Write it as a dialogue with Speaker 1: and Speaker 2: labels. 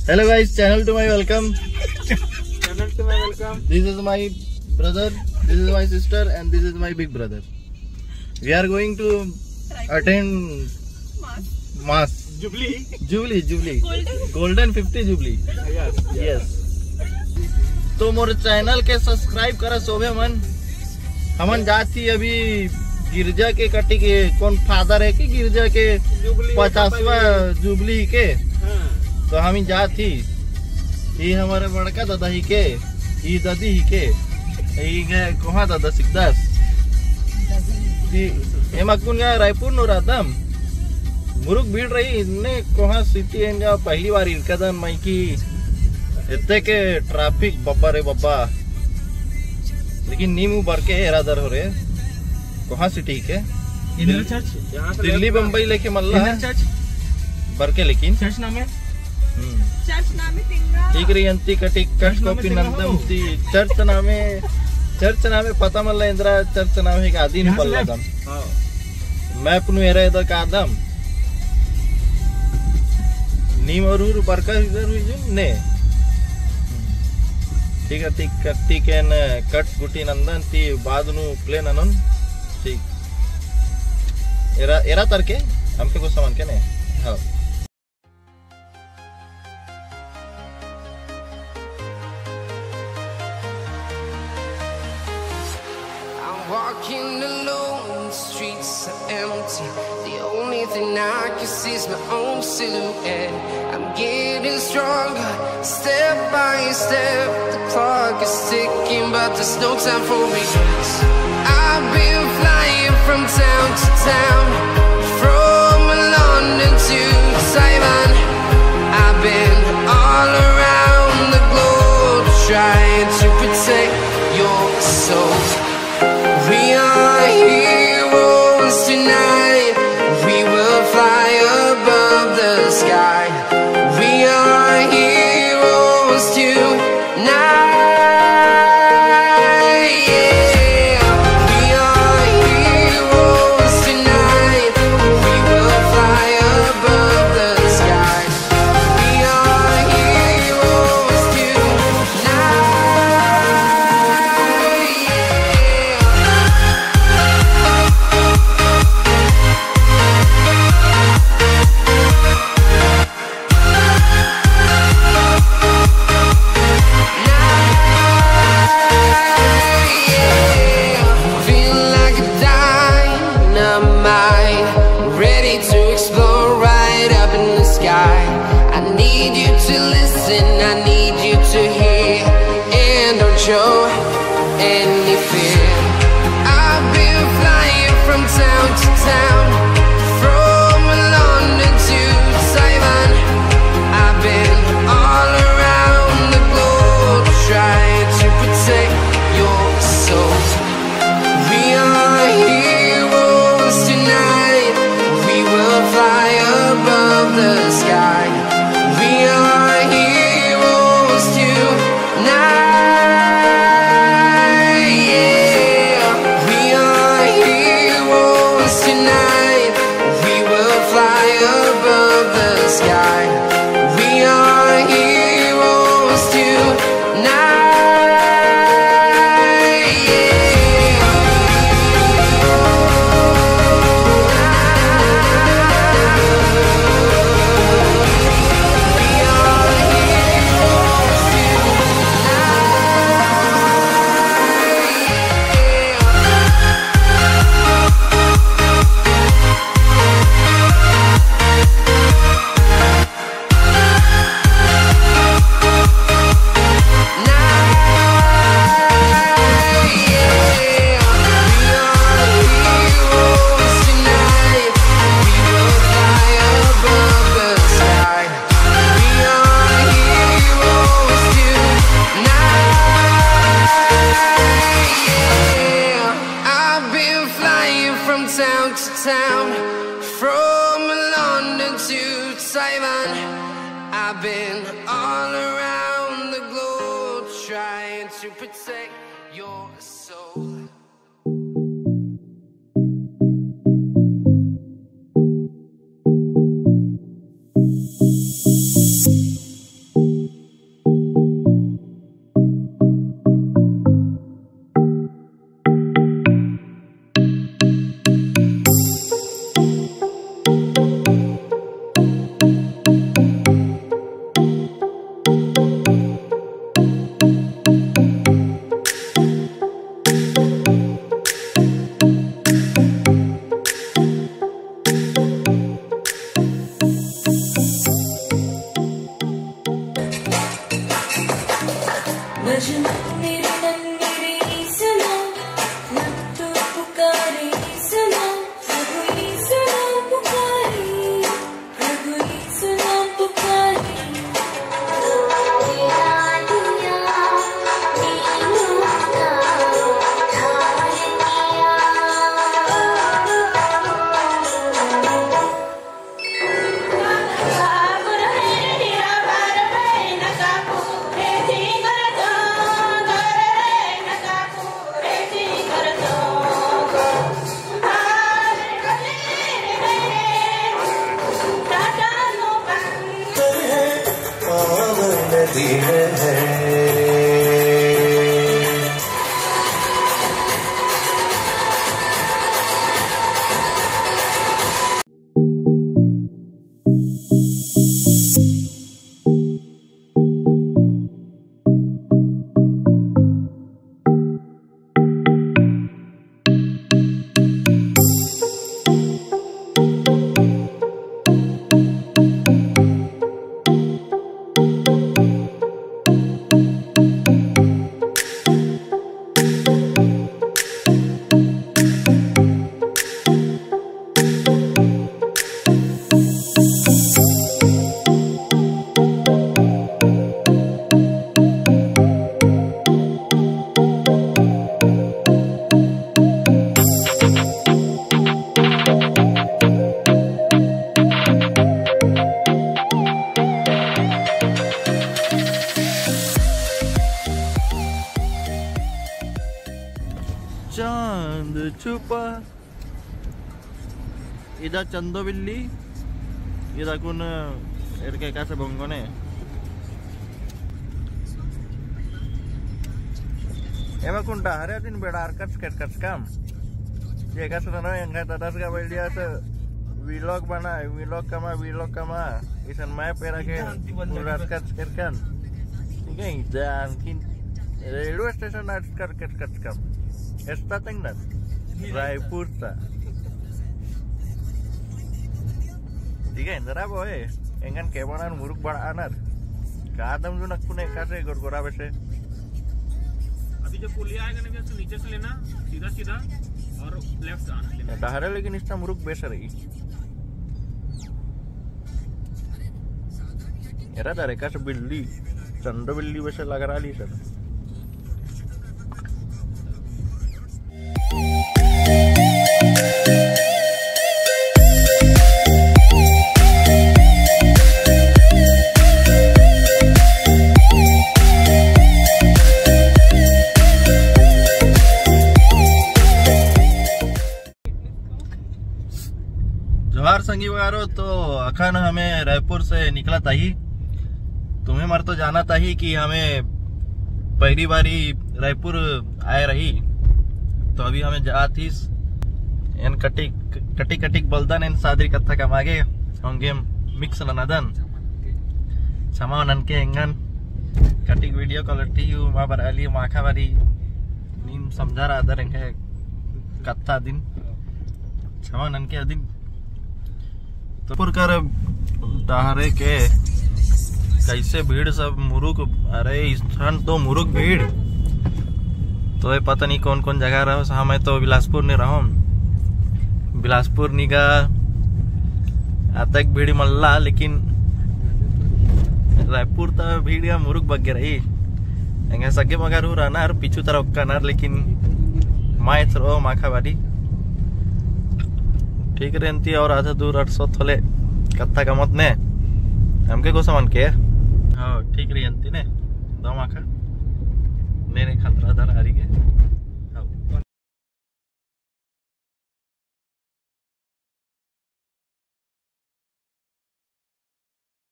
Speaker 1: Hello guys, channel to my welcome.
Speaker 2: Channel to my welcome.
Speaker 1: This is my brother, this is my sister, and this is my big brother. We are going to attend Mass. Jubilee. Golden 50 Jubilee. Yes. तो मोर channel के subscribe करा सोभे मन। हमन जाती अभी गिरजा के कटी के कौन फादर है कि गिरजा के 50वां जुबली के, तो हम जाती। ये हमारे बड़का दादा ही के, ये दादी ही के, ये कहाँ दादा सिकदास एमकुन रायपुर नो रादम मुरुक भीड़ रही इतने कहाँ सिटी है पहली बार इनका मई की इतने के ट्रैफिक बब्बा रे बब्बा, लेकिन नीमू भर के इरादर हो रहे कहाँ सिटी के दिल्ली बम्बई लेके मल्ला भर के, लेकिन चर्च नाम है ठीक रही अंति कटी कट कॉपी नंदम चर्च नामे पता मल्ला इंद्रा चर्च नाम है आदि नहीं पल्ला दम मैप नु एरा इधर का आदम नीम और बरका इधर हुई जो ने ठीक है ठीक है न कट गुटी नंदन ती बाद नु प्लेन अनन ठीक एरा तरके हमके कुछ सामान के ने हाँ
Speaker 3: Walking alone, the streets are empty. The only thing I can see is my own silhouette. I'm getting stronger, step by step. The clock is ticking, but there's no time for regrets. I've been flying from town to town, from London to Taiwan. I've been all around the globe, trying to protect your soul. We are heroes tonight. We will fly above the sky. We are heroes tonight. Yeah. We are heroes tonight. We will fly above the sky. We are heroes tonight. Show any fear. I've been flying from town to town, from London to Taiwan. I've been all around the globe, trying to protect your soul. We are heroes tonight. We will fly above the sky. We are heroes tonight. From London to Taiwan, I've been all around the globe, trying to protect your soul.
Speaker 1: चांद छुपा इधर चंदोबिल्ली इधर कुन इरके कैसे बंगोने एमा कुंटा हरे दिन बेड़ा कच काम ये कैसे ना यहाँ दादा का बैठिया से वीलॉग बना वीलॉग कमा इसन मैं पेरा के कच करकन ठीक है इधर किन रेलवे स्टेशन कच काम Esta tingnan Raipur ta. Tiga indra boy. Engan kebanan muruk bar anar. Kadam जो नक्कुने कैसे गोरगोरा वैसे.
Speaker 2: अभी जब पुलिया आएगा ना तो नीचे से लेना सीधा और लेफ्ट आना लेना.
Speaker 1: डहरे लेकिन इसका मुरुक बेस रही. एरा दारे कैसे बिल्ली चंदो बिल्ली वैसे लग रहा ली सर. जोहार संगी वगारो तो अखन हमें रायपुर से निकला था ही तुम्हें मर तो जाना था ही कि हमें पहली बारी रायपुर आए रही तो अभी हमें जाती इन कटिक बलदन इन सादरी कथा का मागे होंगे मिक्स ननदन समा ननके एंगन कटिक वीडियो क्वालिटी मा बराली माखा बारी नीम समझा रहा था रेंगे कथा दिन समा ननके दिन तो पुरकर डहरे के कैसे भीड़ सब मुरुक अरे स्थान तो मुरुक भीड़ तो ये पता नहीं कौन कौन जगह रहो हमें तो बिलासपुर नहीं रहो बिलासपुर निगा आतक भीड़ मल्ला लेकिन रायपुर तो भीड़ या मुरुक बगे रही एंगे सगे मगर हो रहना और पीछू तरफ कनार लेकिन माइच रो माखा बारी ठीक रहती और आधा दूर 800 थोले कत्था का मत ने हमके को समन के हाँ ठीक रहती ने दो माखा ने खतरा दर हारी के